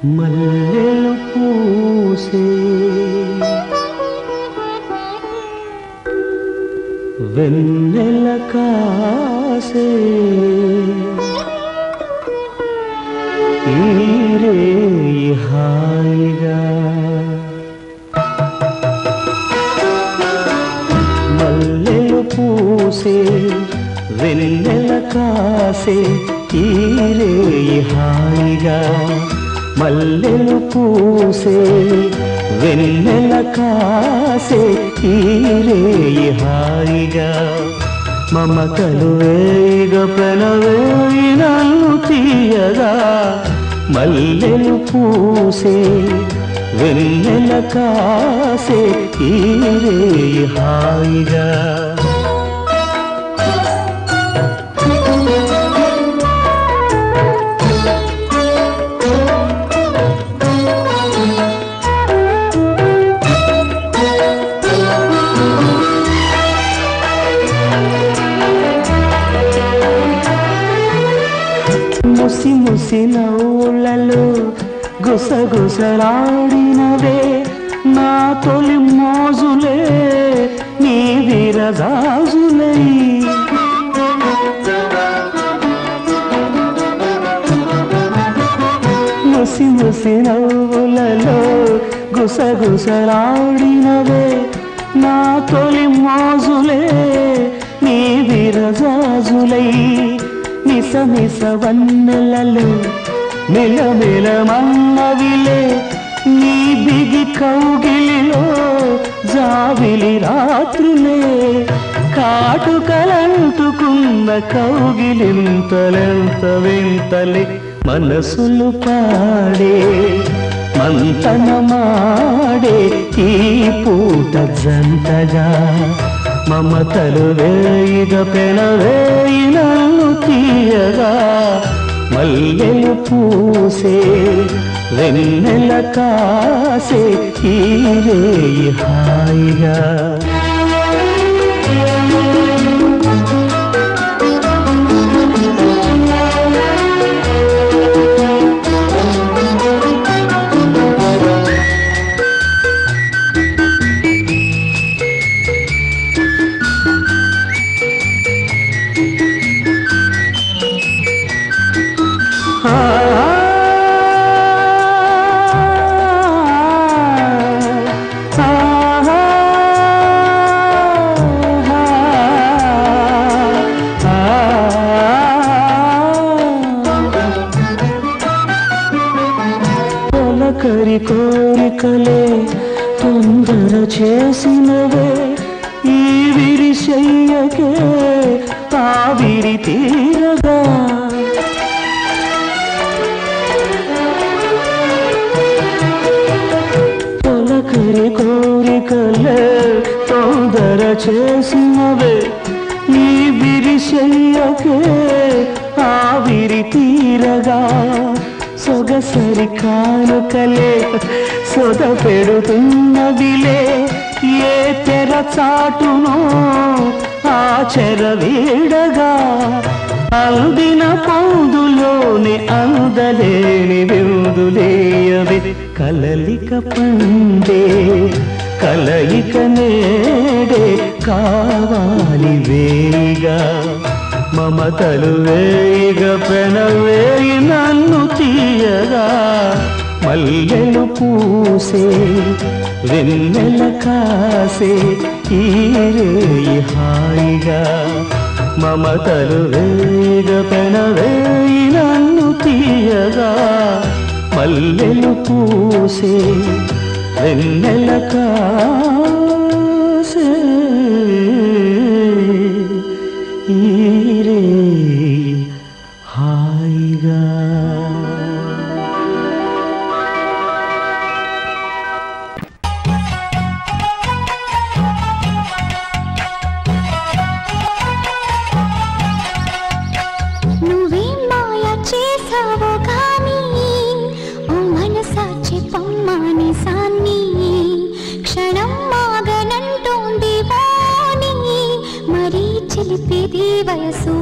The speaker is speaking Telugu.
మల్లెలు పూసే వెన్నెల కాసే ఈరే హాయిగా మల్లెలు పూసే వెన్నెల కాసే ఈరే హాయిగా మల్లెలు పూసే వెన్నెల కాసే ఈరే హాయిగా మమతలు వేగ ప్రణవేయి నన్ను తీయగా మల్లెలు పూసే వెన్నెల కాసే ఈరే హాయిగా ముసి ముసి నవ్వులలో గుసగుసలాడినవే నా తొలి మోజులే నీ విరజాజులై ముసి ముసి నవ్వులలో గుసగుసలాడినవే నా తొలి మోజులే నీ విరజాజులై మిస మిస వన్నెలలో మిలమిలమన్నవిలే నీ బిగి కౌగిలిలో జావిలి రాత్రులే కాటుకలంటుకున్న కౌగిలింతలెంత వింతలే మనసులు పాడే మంతనమాడే ఈ పూట జంటగా మమతలు వేయిగ పెనవేయి నన్ను తీయగా మల్లెలు పూసే వెన్నెల కాసే ఈరే హాయిగా కరి కోరికలే తొందర చేసినవే ఈ విరిశయ్యకే ఆవిరి తీరగా తొలకరి కోరికలే తొందర చేసినవే ఈ విరిశయ్యకే ఆవిరి తీరగా సొగసరి కానుకలే సొద పెడుతున్నవిలే ఏ తెర చాటునో ఆ చెర వీడగా అందిన పొందులోని అందలేని విందులేయవి కలలిక పండే కలయిక నేడే కావాలి వేగా మమతలు వేగ పెనవేయి నన్ను తీయగా మల్లెలు పూసే వెన్నెల కాసే ఈరే హాయిగా మమతలు వేగ పెనవేయి నన్ను తీయగా మల్లెలు పూసే వెన్నెల కాసే ఈరే హాయిగా నువ్వేం మాయ చేసావో కానీ ఓ మనసా చెప్పమ్మని సాన్ని క్షణం మాగనంటోంది వాణి మరీ చిలిపిది వయసు